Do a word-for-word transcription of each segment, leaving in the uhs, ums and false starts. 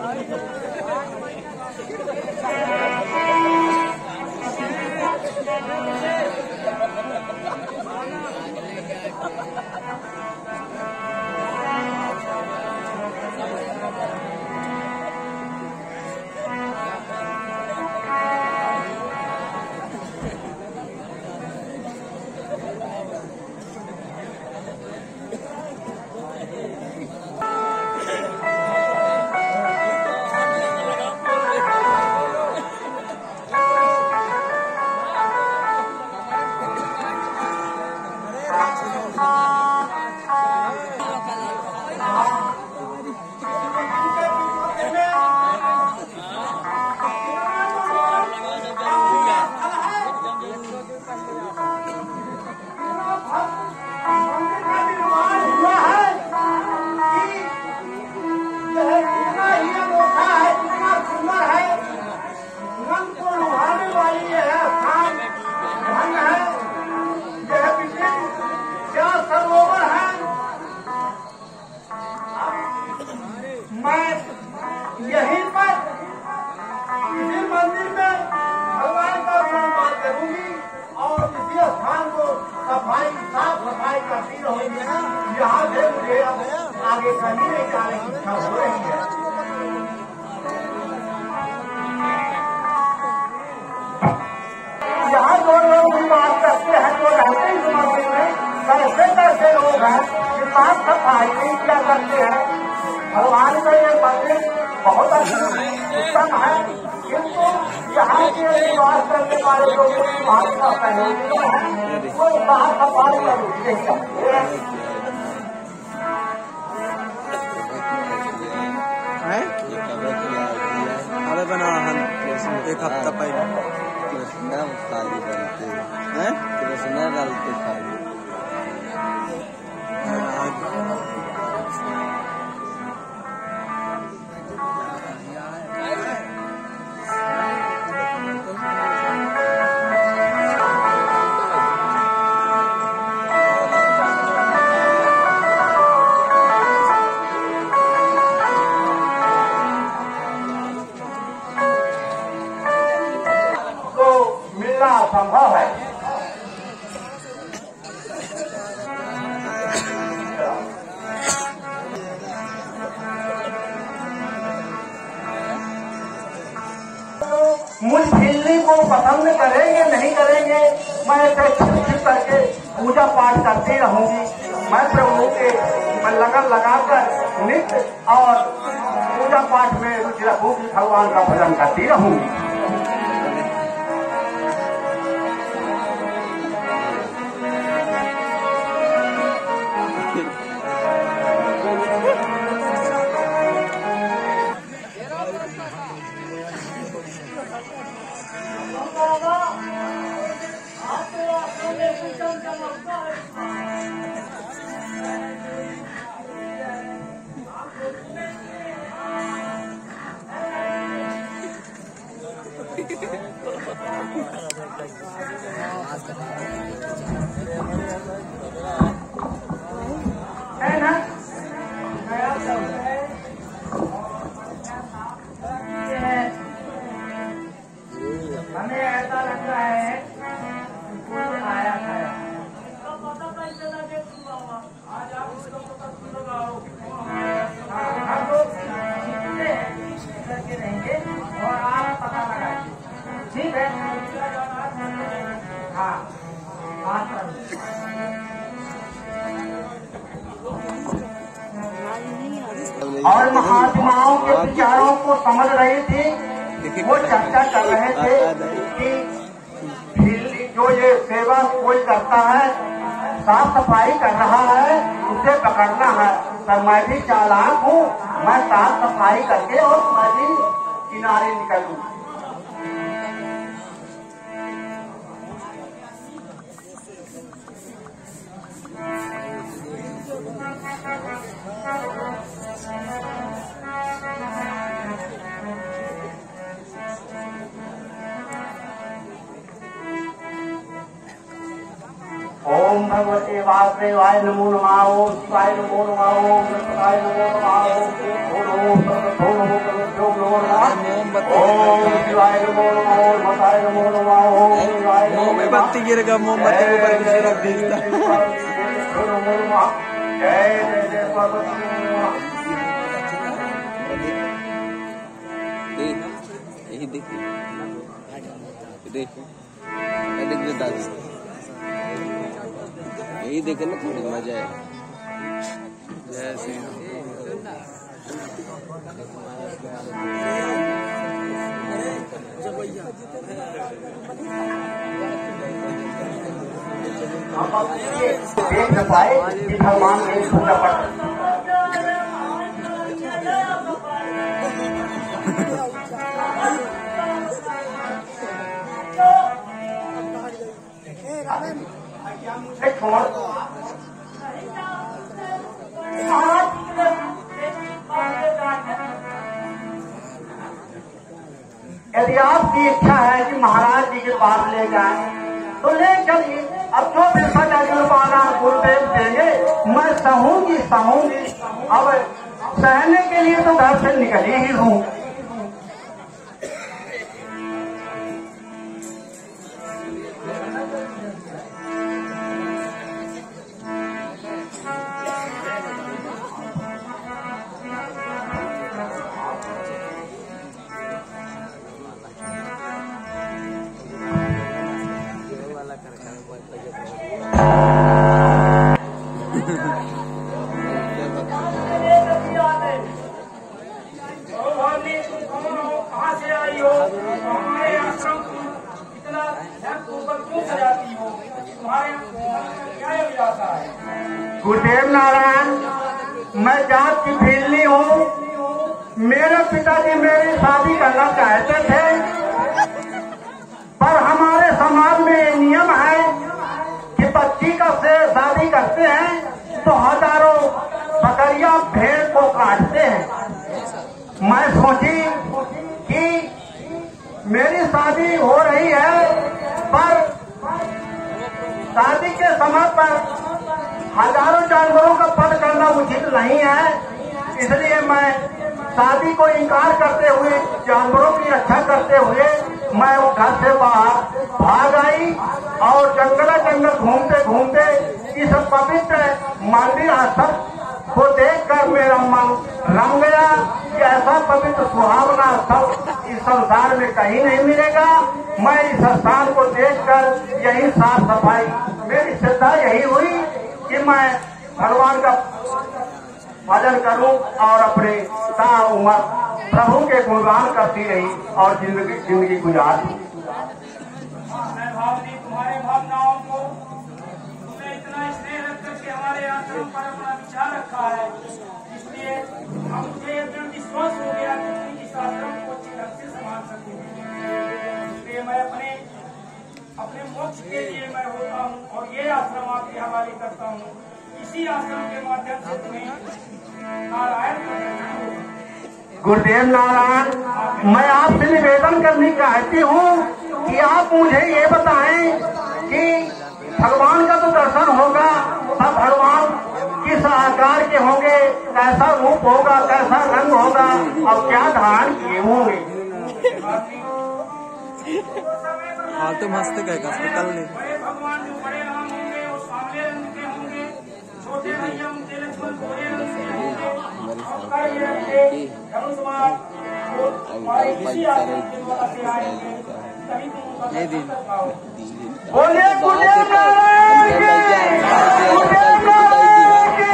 यहीं पर इसी मंदिर में भगवान का सम्मान करूंगी और इसी स्थान को सफाई साफ सफाई करती रहूंगी। यहाँ से मुझे अब आगे कहीं नहीं जाने की इच्छा हो रही है। यहाँ जो लोग भी बात करते हैं जो रहते हैं इस मंदिर में कैसे कैसे लोग हैं कि साफ सफाई नहीं किया करते हैं। भगवान का ये मंदिर बहुत उत्तम है, किंतु यहाँ के निवास करने वाले लोगों की भाषा सहयोगी है, वो साफ सफाई का रूप नहीं करते हैं। अरे बना एक हफ्ता पहले कृष्णा खाली बनते हैं, कृष्णा डालते खाली संभव है। मुझ झिल्ली को पसंद करेंगे नहीं करेंगे, मैं इसे छिप छिप करके पूजा पाठ करती रहूंगी। मैं प्रभु के लगन लगाकर नित्य और पूजा पाठ में रुचि रखूंगी, भगवान का भजन करती रहूंगी। है ना हमें ऐसा लगता है आया था आज आप हम लोग करके रहेंगे और आप पता लगाएंगे, ठीक है। हाँ बात और महात्माओं के विचारों को समझ रही थी। वो चर्चा कर रहे थे कि जो ये सेवा कोई करता है, साफ सफाई कर रहा है, उसे पकड़ना है। पर मैं भी चालाक हूँ, मैं साफ सफाई करके और मैं भी किनारे निकलूँ। ओम भगवते वासुदेवाय नमो नमः। ओम शिवाय नमो नमः। ओम नमः नमो नमः। ओम भूर्भुवः स्वः गिर गया मोमबत्ती के ऊपर किसी रख देता। यही देख देख देख दे दादी, यही देखे ना थोड़ी मजा है। जैसे देख न पाए कि भगवान ने पूजा पाठ यदि आपकी इच्छा है कि महाराज जी के पास ले जाए तो ले चलिए। अब जो भी सजा गुरुदेव देंगे मैं सहूंगी सहूंगी। अब सहने के लिए तो घर से निकली ही हूँ। गुरुदेव नारायण, मैं जात की भीलनी हूँ। मेरे पिताजी मेरी शादी करना चाहते थे, पर हमारे समाज में ये नियम है कि बच्ची का से शादी करते हैं तो हजारों बकरियां भेड़ को काटते हैं। मैं सोची कि मेरी शादी हो रही है, पर शादी के समय पर हजारों जानवरों का वध करना उचित नहीं है। इसलिए मैं शादी को इनकार करते हुए, जानवरों की रक्षा करते हुए मैं वो घर से बाहर भाग आई और जंगल जंगल घूमते घूमते इस पवित्र मंदिर स्थल को देखकर मेरा मन रम गया कि ऐसा पवित्र सुहावना स्थल इस संसार में कहीं नहीं मिलेगा। मैं इस स्थान को देखकर यही साफ सफाई, मेरी श्रद्धा यही हुई कि मैं भगवान का भजन करूं और अपने ता उम्र प्रभु के गुणगान करती रही और जिंदगी जिंदगी गुजार दी। तुम्हारे भावनाओं को तुमने इतना स्नेह रख करके हमारे आश्रम पर अपना विचार रखा है, इसलिए मुझे एकदम विश्वास हो गया कि तुम इस आश्रम को अच्छी ढंग से संभाल सकोगे। इसलिए मैं अपने अपने मोक्ष के लिए मैं होता हूँ और ये आश्रम आपके हवाले करता हूँ। इसी आश्रम के माध्यम से तुम्हें नारायण गुरुदेव नारायण, मैं आपसे निवेदन करनी चाहती हूँ कि आप मुझे ये बताएं कि भगवान का तो दर्शन होगा, तब भगवान किस आकार के होंगे, कैसा रूप होगा, कैसा रंग होगा और क्या धारण किए होंगे। हाँ तो मस्त कल ले बड़े भगवान जो बड़े राम होंगे वो सांवले रंग के होंगे, छोटे भैया उनके लक्ष्मण गोरे रंग के होंगे, कई रंग के धनुष्मान हमारे इसी आश्रम के द्वारा से आएंगे। तभी तुम ये दिन बोलिए गुरुदेव नारायण की, गुरुदेव नारायण की।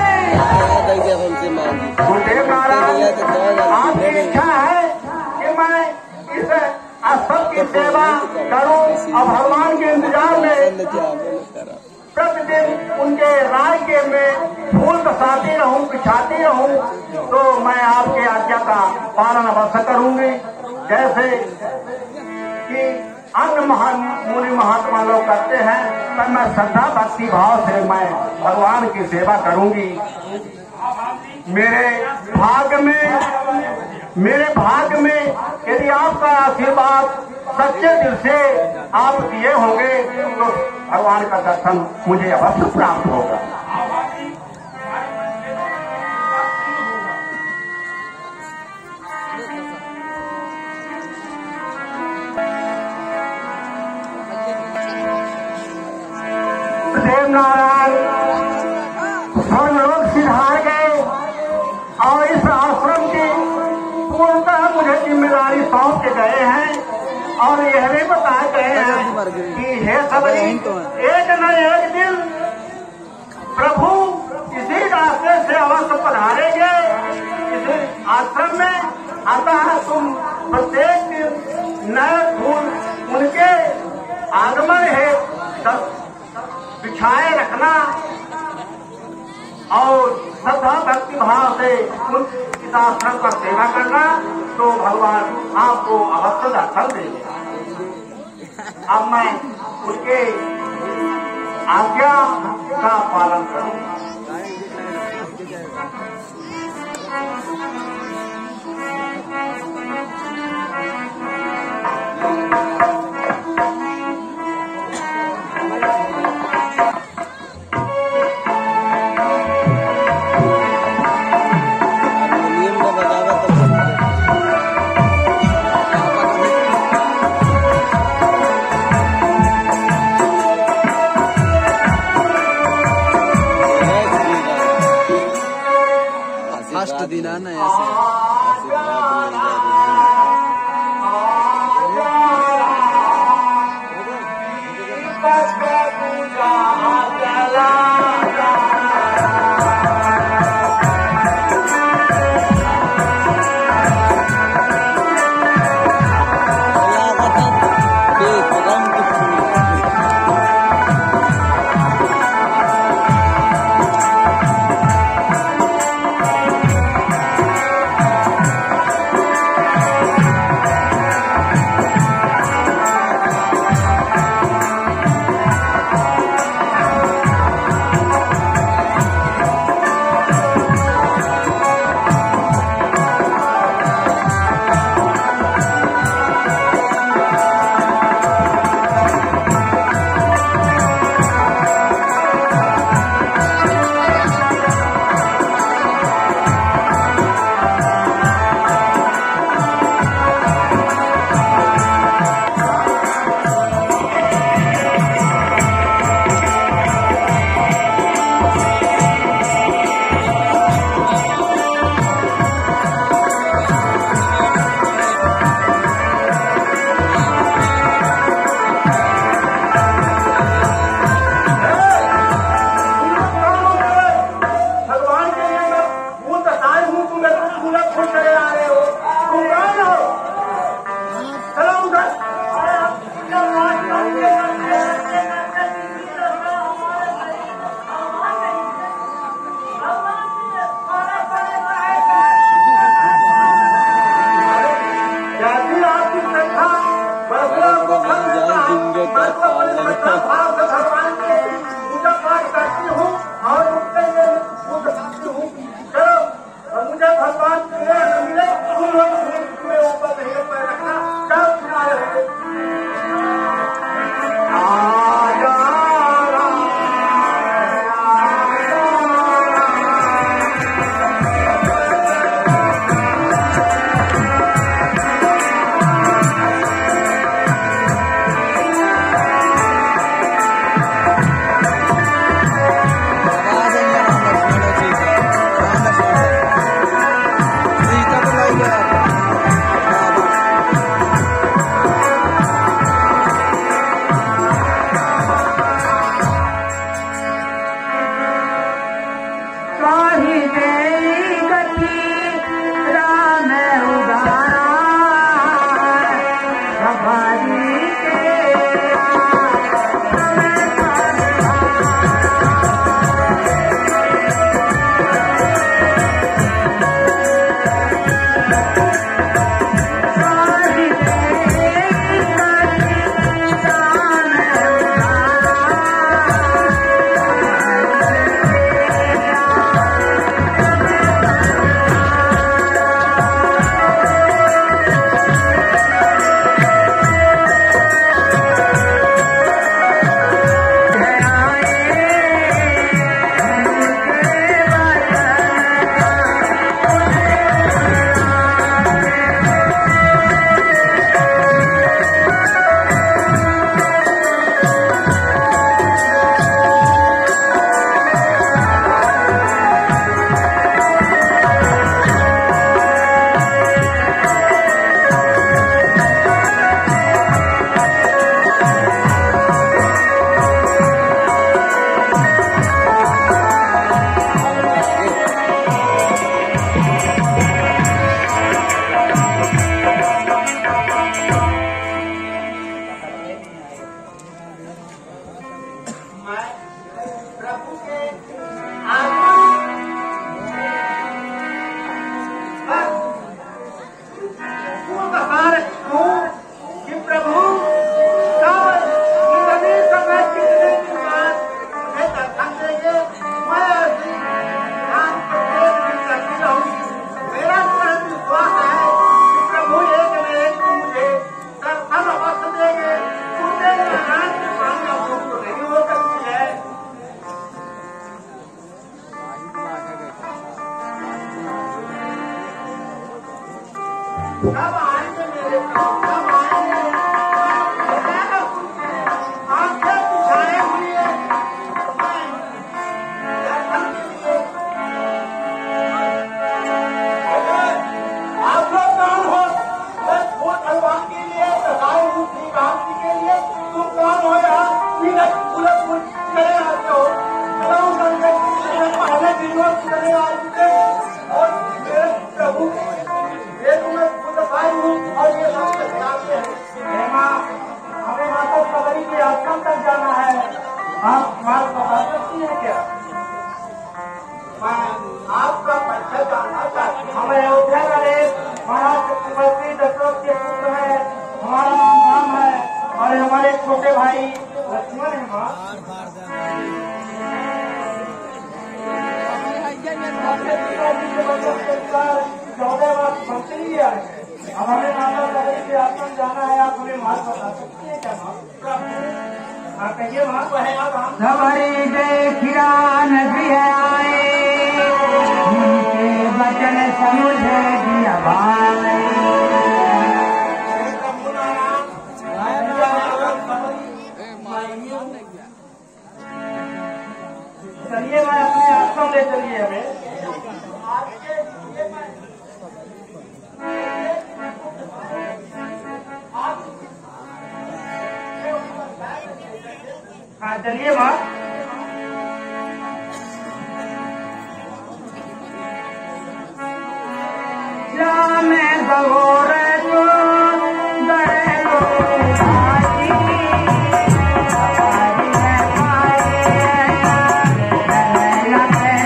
गुरुदेव नारायण, आपकी इच्छा है कि मैं इस स्थल की सेवा करूं और भगवान के इंतजार में प्रतिदिन उनके राय के में फूल बसाती रहूं, बिछाती रहूं, तो मैं आपके आज्ञा का पालन अवश्य करूंगी। जैसे कि अन्य महान मुनि महात्मा लोग करते हैं, पर मैं श्रद्धा भक्ति भाव से मैं भगवान की सेवा करूंगी। मेरे भाग्य में मेरे भाग्य में यदि आपका आशीर्वाद सच्चे दिल से आप दिए होंगे तो भगवान का दर्शन मुझे अवश्य प्राप्त होगा। देव नारायण स्वर्गलोक सिधार गए और इस आश्रम की पूर्णतः मुझे जिम्मेदारी सौंप के गए हैं और यह भी बताए गए हैं कि हे सबरी एक न एक दिन प्रभु इसी रास्ते से अवश्य पधारेंगे इस आश्रम में। अतः तुम प्रत्येक दिन नए फूल उनके आगमन है बिछाए रखना और श्रद्धा भक्ति भाव से उन इस आश्रम का सेवा करना, तो भगवान आपको अवश्य दर्शन देंगे। अब मैं उसके आज्ञा का पालन करूंगा। है कब आएंगे मेरे पास, कब आएंगे? आंखें बिछाए हुए आप लोग कौन हो? मैं फूल भगवान के लिए लगाए हूँ श्री राम जी के लिए। तुम कौन हो यहाँ? पूरा फूल करे आते हो पहले दिनों करे आते थे और मेरे प्रभु ये तुम्हें फूल लगाई हूँ और ये सब लगाते हैं। हमें माता कबरी के आश्रम तक जाना है। आप मार्ग बता सकती हैं क्या? मैं आपका परिचय जानना चाहती हूँ। हमें अयोध्या का देश महाराज चक्रवर्ती दशरथ के पुत्र है। हमारा नाम राम है और हमारे छोटे भाई लक्ष्मण है। माँ चौदह वर्ष मंत्री आए। अब हमें माता कबरी के आश्रम जाना है। आप हमें मार्ग बता सकती हैं क्या? माँ हाँ कहिए माँ। खबरी देखिरा नदी आए उनके वचन समझ दिया भाई। चलिए मैं अपने आश्रम ले चलिए हमें। हाँ चलिए माँ। जा मैं बगोर जो दरे लो भाई हमारी है भाई नैना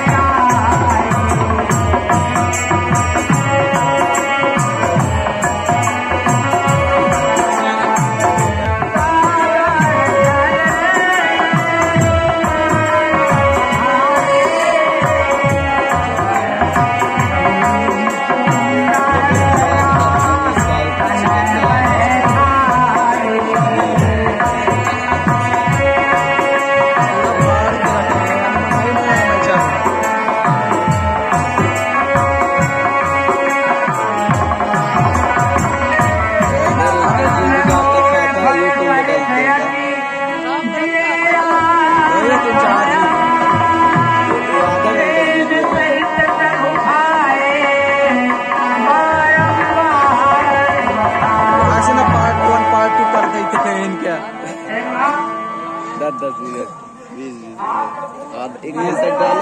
दस दस मिनट बीस बीस मिनट एक मिनट तक डाले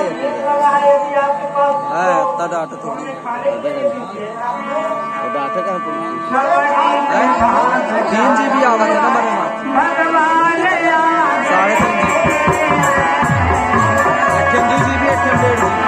है डाटा तो डाटा कहाँ तीन जी बी आवाज है ना मेरे साढ़े तीन जी जी बी एक डेढ़ जी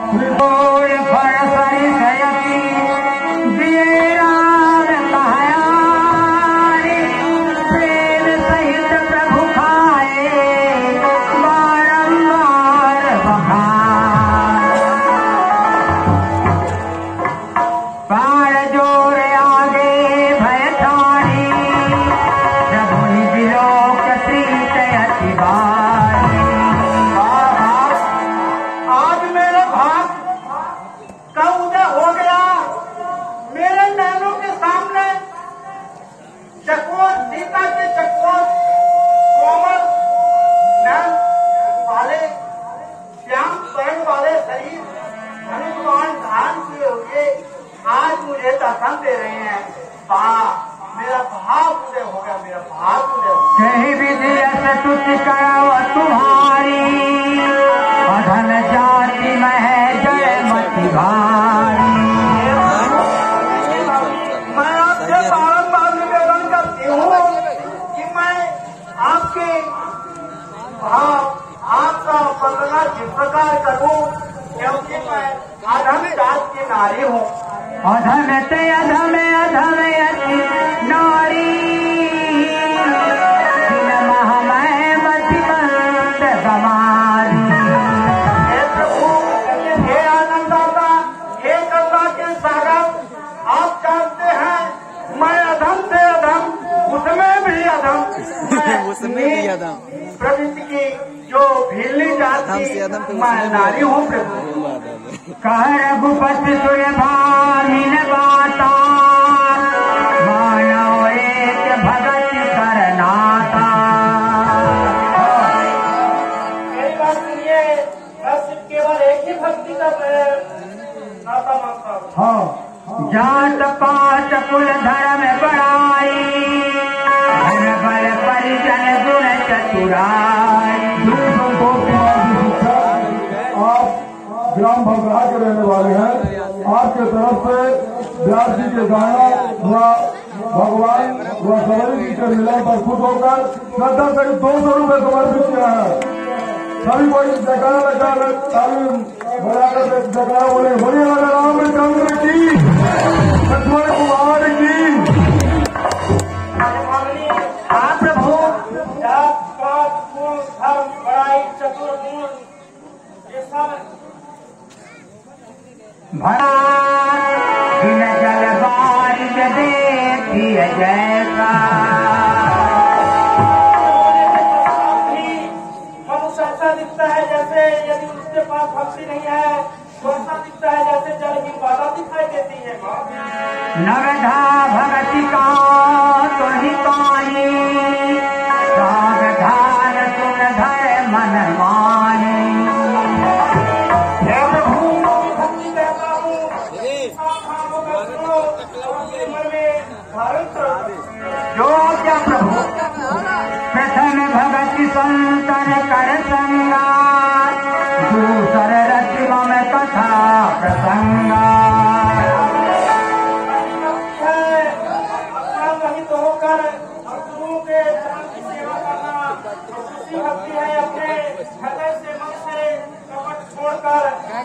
प्रवृत्ति की जो भीलनी जाती मैं नारी हूँ प्रभु। कह रघुपति सुर भामिन बाता मानव एक भगत करनाता। एक बात सुनिए, मैं सिर्फ केवल एक ही भक्ति का नाता मानता हूँ। हाँ, जात पात कुल धर्म बढ़ाई धन बल परिजन गुण चतुराई। आप ग्राम भगड़ा के रहने वाले हैं, आपके तरफ से व्यास जी के गाना व भगवान व सवरी जी के मिलन पर खुश होकर श्रद्धा करीब दो सौ रूपये समर्पित किया है। सभी कोई जयकारा लगा ताली बजाकर जयकारा बोले, बोलिए रामचंद्र की, लक्ष्मण कुमार की। हाँ प्रभु, जात पात कुल धर्म बड़ाई चतुर गुण ये सब भरा दिन जल बारिश देखी जैसा। मनुष्य ऐसा दिखता है जैसे यदि उसके पास भक्ति नहीं है तो ऐसा दिखता है जैसे जल की बाधा दिखाई देती है। नवधा भगति का तो ही पानी सावधान सुन धर मन मानी। भक्ति कहता हूँ मन में धारण करो। जो क्या प्रभु प्रथम भगति संतन कर संगा दूसर रतिवा में कथा प्रसंगा। तो होकर गुरुओं के चरण की सेवा करना दूसरी भक्ति है। अपने हृदय से मन से कपट छोड़कर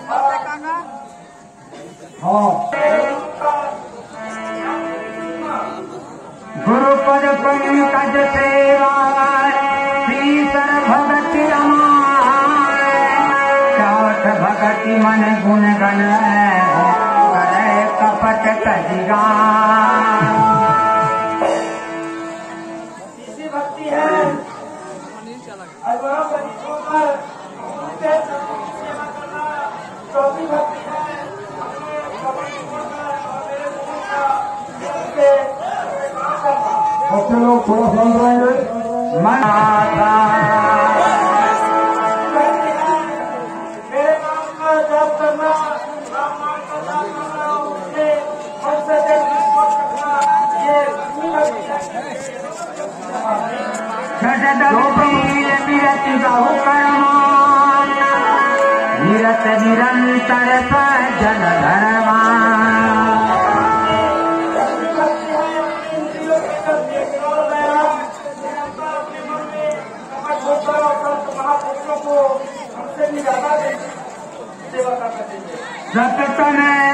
गुरुपद पंकज सेवा तीसर भगति रमाय। चौथ भगति मन गुण गण करे कपट तजिगा। भक्ति है अगवा पर छोड़कर उनके चरणों की सेवा करना। चौथी भक्ति है अपने कपट छोड़कर और मेरे गुरु का उनके बच्चे लोग थोड़ा शांत रहेंगे। मनाता मेरे नाम का जाप करना, राम नाम का जाप करना, उनके मन से देखना ये भक्ति है। विरत बहु कर्मा निरत निरंतर सज्जन धर्मा। महापुरुषों को हमसे भी ज्यादा सेवा कर सकते हैं। सततन